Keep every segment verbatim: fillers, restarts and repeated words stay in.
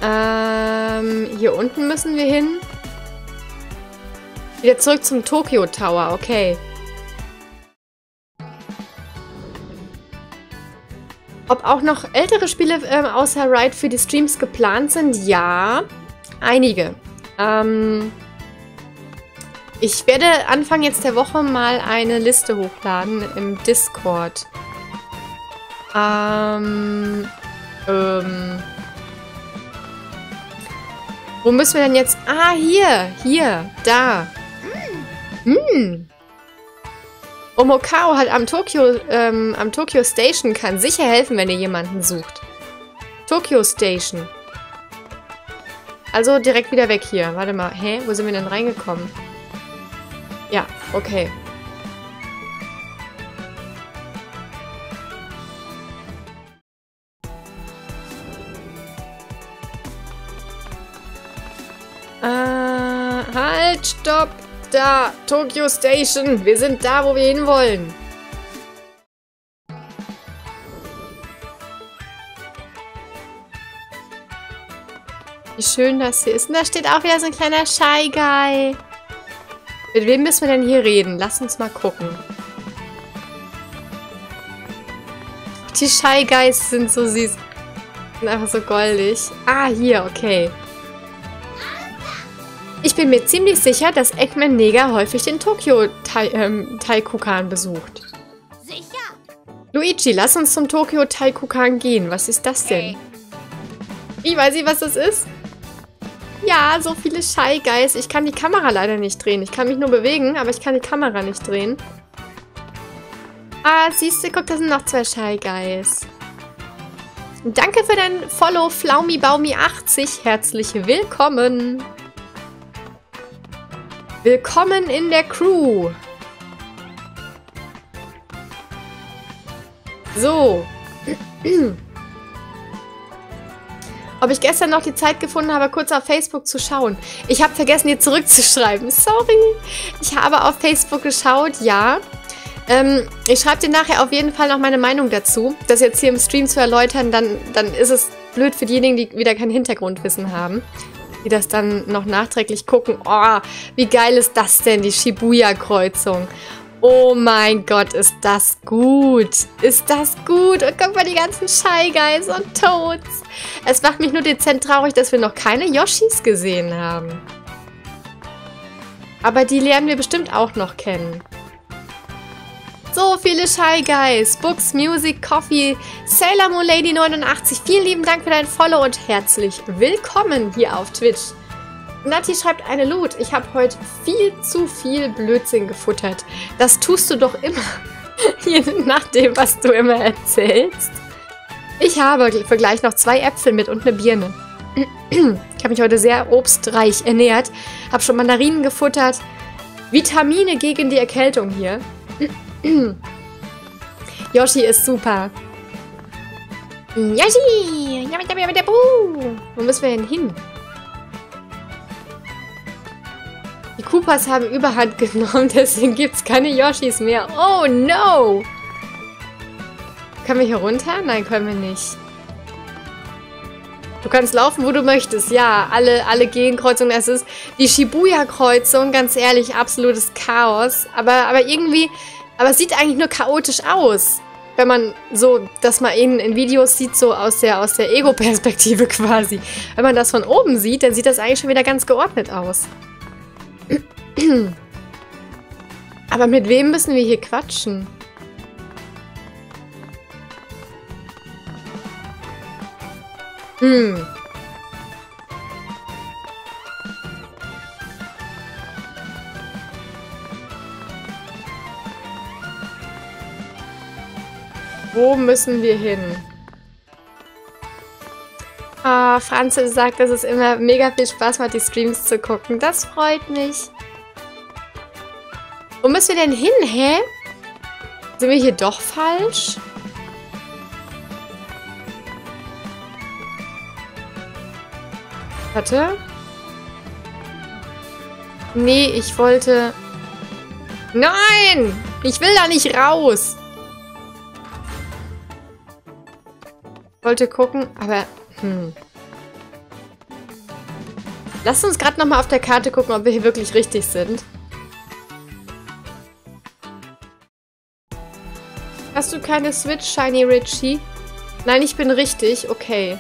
Ähm, hier unten müssen wir hin. Wieder zurück zum Tokyo Tower, okay. Ob auch noch ältere Spiele ähm, außer Ride für die Streams geplant sind? Ja, einige. Ähm, ich werde Anfang jetzt der Woche mal eine Liste hochladen im Discord. Ähm, ähm, wo müssen wir denn jetzt? Ah, hier, hier, da. Hm. Omokao hat am Tokyo, ähm, am Tokyo Station kann sicher helfen, wenn ihr jemanden sucht. Tokyo Station. Also direkt wieder weg hier. Warte mal. Hä? Wo sind wir denn reingekommen? Ja, okay. Äh, halt, stopp! Da, Tokyo Station. Wir sind da, wo wir hinwollen. Wie schön das hier ist. Und da steht auch wieder so ein kleiner Shy Guy. Mit wem müssen wir denn hier reden? Lass uns mal gucken. Die Shy Guys sind so süß. Sind einfach so goldig. Ah, hier, okay. Ich bin mir ziemlich sicher, dass Eggman Neger häufig den Tokyo Tai ähm, Taikukan besucht. Sicher. Luigi, lass uns zum Tokyo Taikukan gehen. Was ist das denn? Hey. Wie, weiß ich, was das ist? Ja, so viele Shy Guys. Ich kann die Kamera leider nicht drehen. Ich kann mich nur bewegen, aber ich kann die Kamera nicht drehen. Ah, siehst du, guck, da sind noch zwei Shy Guys. Danke für dein Follow, Flaumi Baumi achtzig. Herzlich willkommen. Willkommen in der Crew. So. Ob ich gestern noch die Zeit gefunden habe, kurz auf Facebook zu schauen. Ich habe vergessen, dir zurückzuschreiben. Sorry. Ich habe auf Facebook geschaut, ja. Ähm, ich schreibe dir nachher auf jeden Fall noch meine Meinung dazu. Das jetzt hier im Stream zu erläutern, dann, dann ist es blöd für diejenigen, die wieder kein Hintergrundwissen haben. Die das dann noch nachträglich gucken. Oh, wie geil ist das denn, die Shibuya-Kreuzung. Oh mein Gott, ist das gut. Ist das gut. Und guck mal, die ganzen Shy Guys und Toads. Es macht mich nur dezent traurig, dass wir noch keine Yoshis gesehen haben. Aber die lernen wir bestimmt auch noch kennen. So viele Shy Guys. Books, Music, Coffee, Sailor Moon Lady neunundachtzig. Vielen lieben Dank für dein Follow und herzlich willkommen hier auf Twitch. Nati schreibt eine Loot. Ich habe heute viel zu viel Blödsinn gefuttert. Das tust du doch immer. Je nach dem, was du immer erzählst. Ich habe für gleich noch zwei Äpfel mit und eine Birne. Ich habe mich heute sehr obstreich ernährt. Habe schon Mandarinen gefuttert. Vitamine gegen die Erkältung hier. Yoshi ist super. Yoshi! Wo müssen wir denn hin? Die Koopas haben Überhand genommen, deswegen gibt es keine Yoshis mehr. Oh no! Können wir hier runter? Nein, können wir nicht. Du kannst laufen, wo du möchtest. Ja, alle, alle Gegenkreuzungen. Es ist die Shibuya-Kreuzung, ganz ehrlich, absolutes Chaos. Aber, aber irgendwie... Aber es sieht eigentlich nur chaotisch aus. Wenn man so, das mal in, in Videos sieht, so aus der, aus der Ego-Perspektive quasi. Wenn man das von oben sieht, dann sieht das eigentlich schon wieder ganz geordnet aus. Aber mit wem müssen wir hier quatschen? Hm. Wo müssen wir hin? Ah, Franze sagt, dass es immer mega viel Spaß macht, die Streams zu gucken. Das freut mich. Wo müssen wir denn hin, hä? Sind wir hier doch falsch? Warte. Nee, ich wollte... Nein! Ich will da nicht raus! Ich wollte gucken, aber... Hm. Lasst uns gerade nochmal auf der Karte gucken, ob wir hier wirklich richtig sind. Hast du keine Switch, Shiny Richie? Nein, ich bin richtig. Okay.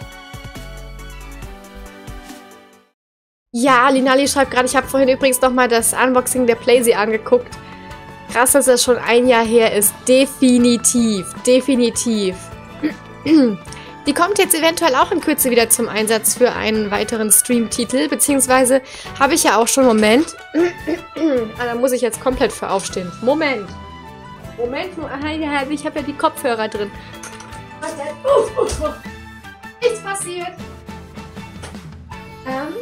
Ja, Linali schreibt gerade, ich habe vorhin übrigens nochmal das Unboxing der Playsee angeguckt. Krass, dass das schon ein Jahr her ist. Definitiv. Definitiv. Die kommt jetzt eventuell auch in Kürze wieder zum Einsatz für einen weiteren Stream-Titel. Beziehungsweise habe ich ja auch schon... Moment. Ah, da muss ich jetzt komplett für aufstehen. Moment. Moment. Ich habe ja die Kopfhörer drin. Was denn? Uh, uh, uh. Nichts passiert. Ähm...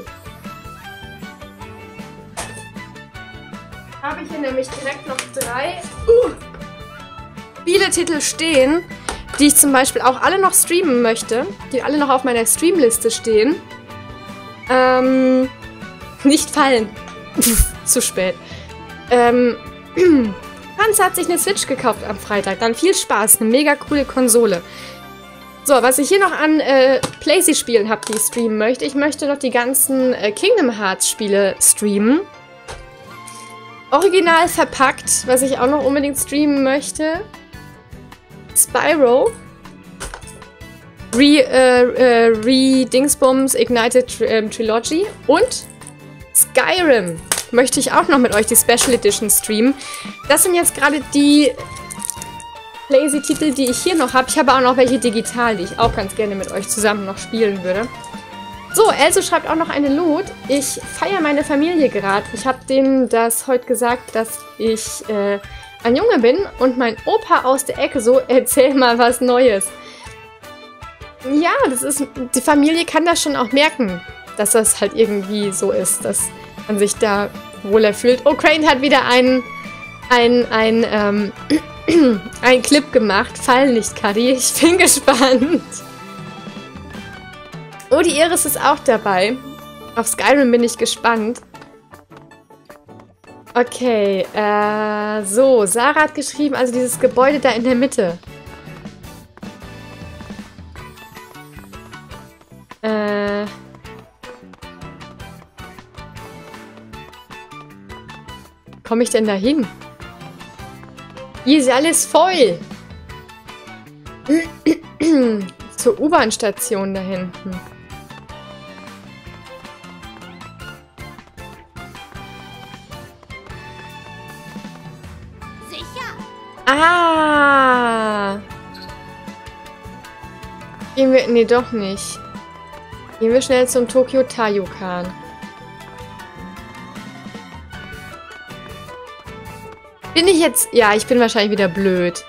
Habe ich hier nämlich direkt noch drei uh, viele Titel stehen, die ich zum Beispiel auch alle noch streamen möchte, die alle noch auf meiner Streamliste stehen. Ähm, nicht fallen. Zu spät. Ähm, Hans hat sich eine Switch gekauft am Freitag. Dann viel Spaß, eine mega coole Konsole. So, was ich hier noch an äh, Playsee-Spielen habe, die ich streamen möchte. Ich möchte noch die ganzen äh, Kingdom Hearts-Spiele streamen. Original verpackt, was ich auch noch unbedingt streamen möchte. Spyro. Re, äh, äh, Re-Dingsbums Ignited Tri äh, Trilogy. Und Skyrim möchte ich auch noch mit euch die Special Edition streamen. Das sind jetzt gerade die Playsee-Titel, die ich hier noch habe. Ich habe auch noch welche digital, die ich auch ganz gerne mit euch zusammen noch spielen würde. So, Elso schreibt auch noch eine Loot. Ich feiere meine Familie gerade. Ich habe denen das heute gesagt, dass ich äh, ein Junge bin und mein Opa aus der Ecke so, erzähl mal was Neues. Ja, das ist, die Familie kann das schon auch merken, dass das halt irgendwie so ist, dass man sich da wohler fühlt. Oh, Crane hat wieder einen, einen, einen, ähm, einen Clip gemacht. Fall nicht, Kadi. Ich bin gespannt. Oh, die Iris ist auch dabei. Auf Skyrim bin ich gespannt. Okay, äh, so. Sarah hat geschrieben, also dieses Gebäude da in der Mitte. Äh. Komme ich denn da hin? Hier ist alles voll. Zur U-Bahn-Station da hinten. Ah! Gehen wir... Nee, doch nicht. Gehen wir schnell zum Tokyo Taiyokan. Bin ich jetzt... Ja, ich bin wahrscheinlich wieder blöd.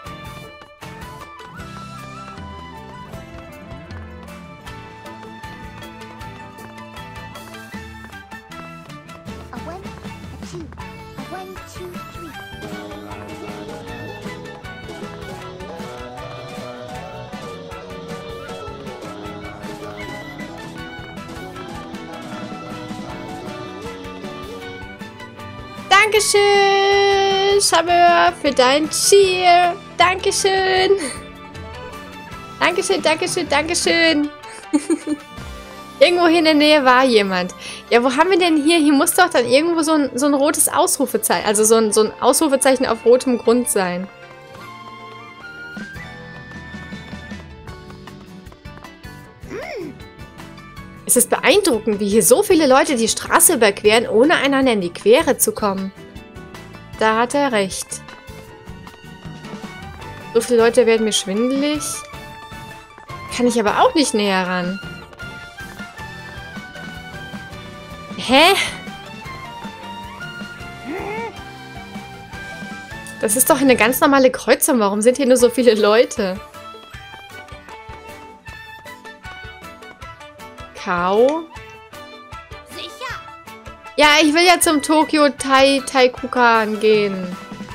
Dankeschön, Chabeur, für dein Cheer. Dankeschön. Dankeschön, Dankeschön, Dankeschön. Irgendwo hier in der Nähe war jemand. Ja, wo haben wir denn hier? Hier muss doch dann irgendwo so ein, so ein rotes Ausrufezeichen, also so ein, so ein Ausrufezeichen auf rotem Grund sein. Es ist beeindruckend, wie hier so viele Leute die Straße überqueren, ohne einander in die Quere zu kommen. Da hat er recht. So viele Leute werden mir schwindelig. Kann ich aber auch nicht näher ran. Hä? Das ist doch eine ganz normale Kreuzung. Warum sind hier nur so viele Leute? Kau. Sicher. Ja, ich will ja zum Tokyo Tai Taikukan gehen.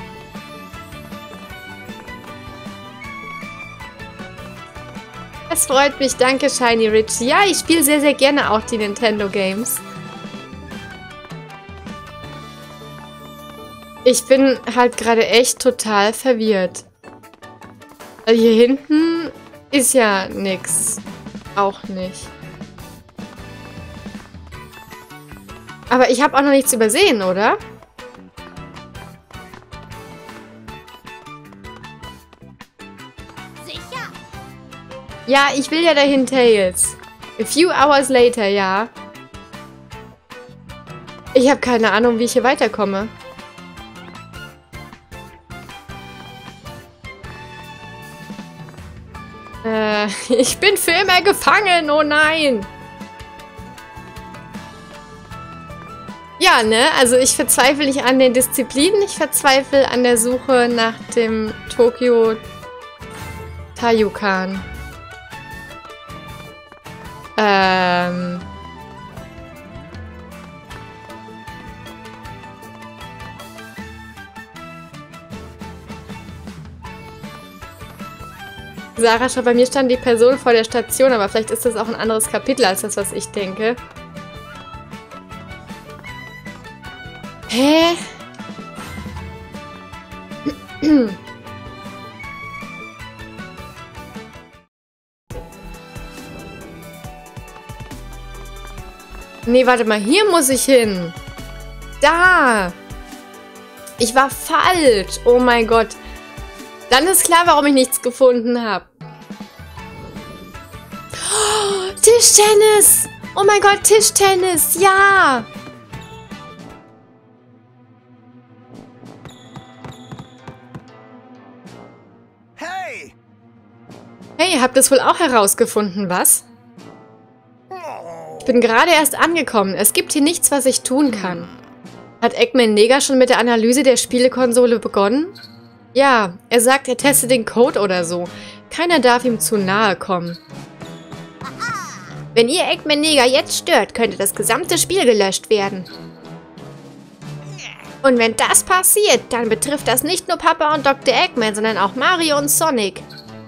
Das freut mich. Danke, Shiny Rich. Ja, ich spiele sehr, sehr gerne auch die Nintendo Games. Ich bin halt gerade echt total verwirrt. Weil hier hinten ist ja nix. Auch nicht. Aber ich habe auch noch nichts übersehen, oder? Sicher. Ja, ich will ja dahin, Tails. A few hours later, ja. Ich habe keine Ahnung, wie ich hier weiterkomme. Äh, ich bin für immer gefangen, oh nein. Ja, ne, also ich verzweifle nicht an den Disziplinen, ich verzweifle an der Suche nach dem Tokyo Tayukan. Ähm... Sarah schreibt, bei mir stand die Person vor der Station, aber vielleicht ist das auch ein anderes Kapitel als das, was ich denke. Hä? Nee, warte mal, hier muss ich hin. Da. Ich war falsch. Oh mein Gott. Dann ist klar, warum ich nichts gefunden habe. Oh, Tischtennis! Oh mein Gott, Tischtennis! Ja! Hey! Hey, habt ihr es wohl auch herausgefunden, was? Ich bin gerade erst angekommen. Es gibt hier nichts, was ich tun kann. Hat Eggman Neger schon mit der Analyse der Spielekonsole begonnen? Ja, er sagt, er testet den Code oder so. Keiner darf ihm zu nahe kommen. Wenn ihr Eggman Neger jetzt stört, könnte das gesamte Spiel gelöscht werden. Und wenn das passiert, dann betrifft das nicht nur Papa und Doktor Eggman, sondern auch Mario und Sonic.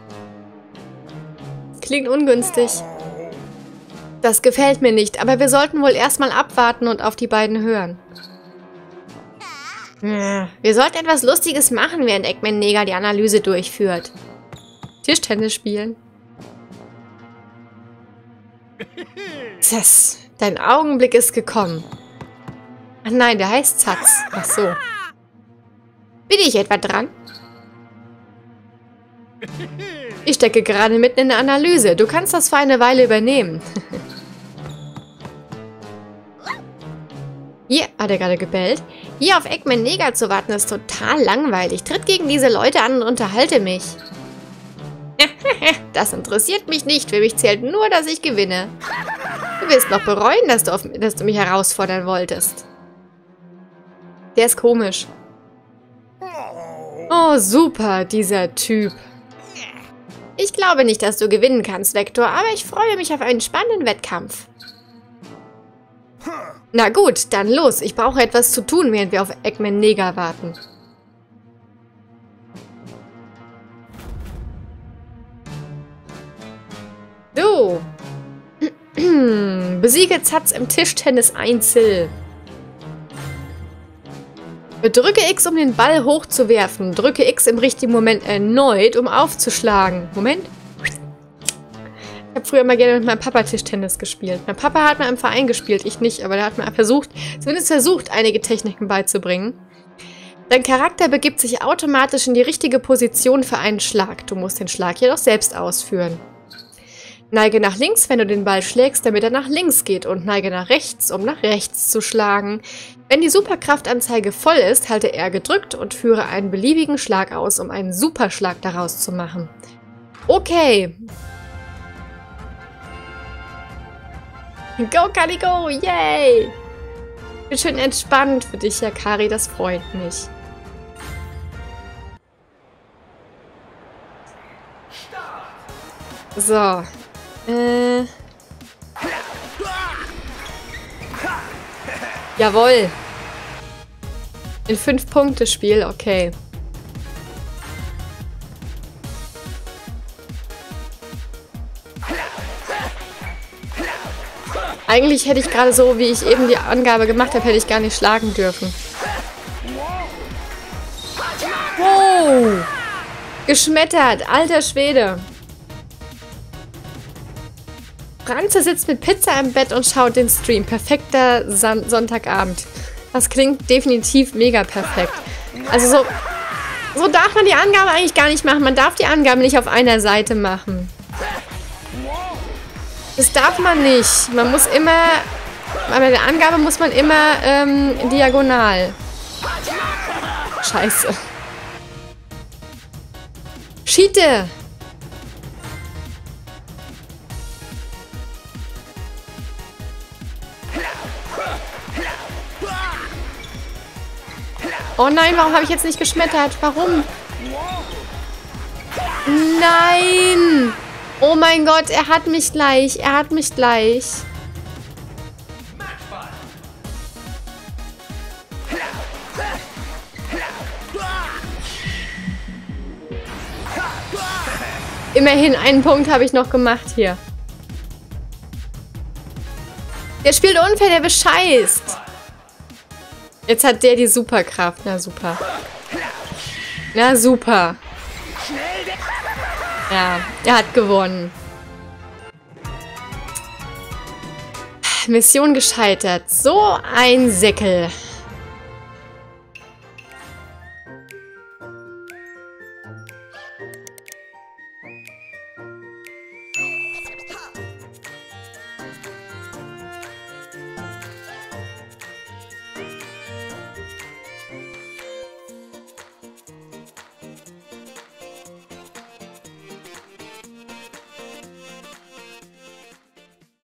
Klingt ungünstig. Das gefällt mir nicht, aber wir sollten wohl erstmal abwarten und auf die beiden hören. Wir sollten etwas Lustiges machen, während Eggman Neger die Analyse durchführt. Tischtennis spielen. Zess, dein Augenblick ist gekommen. Ach nein, der heißt Zatz. Ach so. Bin ich etwa dran? Ich stecke gerade mitten in der Analyse. Du kannst das für eine Weile übernehmen. Hier, hat er gerade gebellt. Hier auf Eggman Neger zu warten ist total langweilig. Tritt gegen diese Leute an und unterhalte mich. Das interessiert mich nicht. Für mich zählt nur, dass ich gewinne. Du wirst noch bereuen, dass du, auf, dass du mich herausfordern wolltest. Der ist komisch. Oh, super, dieser Typ. Ich glaube nicht, dass du gewinnen kannst, Vector, aber ich freue mich auf einen spannenden Wettkampf. Na gut, dann los. Ich brauche etwas zu tun, während wir auf Eggman Neger warten. So. Besiege Zatz im Tischtennis Einzel. Drücke X, um den Ball hochzuwerfen. Drücke X im richtigen Moment erneut, um aufzuschlagen. Moment. Ich habe früher mal gerne mit meinem Papa Tischtennis gespielt. Mein Papa hat mal im Verein gespielt, ich nicht, aber der hat mir versucht, zumindest versucht, einige Techniken beizubringen. Dein Charakter begibt sich automatisch in die richtige Position für einen Schlag. Du musst den Schlag jedoch selbst ausführen. Neige nach links, wenn du den Ball schlägst, damit er nach links geht, und neige nach rechts, um nach rechts zu schlagen. Wenn die Superkraftanzeige voll ist, halte R gedrückt und führe einen beliebigen Schlag aus, um einen Superschlag daraus zu machen. Okay. Go, Kali, go! Yay! Bin schön entspannt für dich, Yakari, das freut mich. So. Äh. Jawohl. In fünf Punkte Spiel, okay. Eigentlich hätte ich gerade so, wie ich eben die Angabe gemacht habe, hätte ich gar nicht schlagen dürfen. Wow! Geschmettert, alter Schwede. Franze sitzt mit Pizza im Bett und schaut den Stream. Perfekter Son Sonntagabend. Das klingt definitiv mega perfekt. Also so, so darf man die Angabe eigentlich gar nicht machen. Man darf die Angabe nicht auf einer Seite machen. Das darf man nicht. Man muss immer... Bei der Angabe muss man immer ähm, diagonal. Scheiße. Schiete! Oh nein, warum habe ich jetzt nicht geschmettert? Warum? Nein! Oh mein Gott, er hat mich gleich. Er hat mich gleich. Immerhin einen Punkt habe ich noch gemacht hier. Der spielt unfair, der bescheißt. Jetzt hat der die Superkraft. Na super. Na super. Ja, er hat gewonnen. Mission gescheitert. So ein Säckel.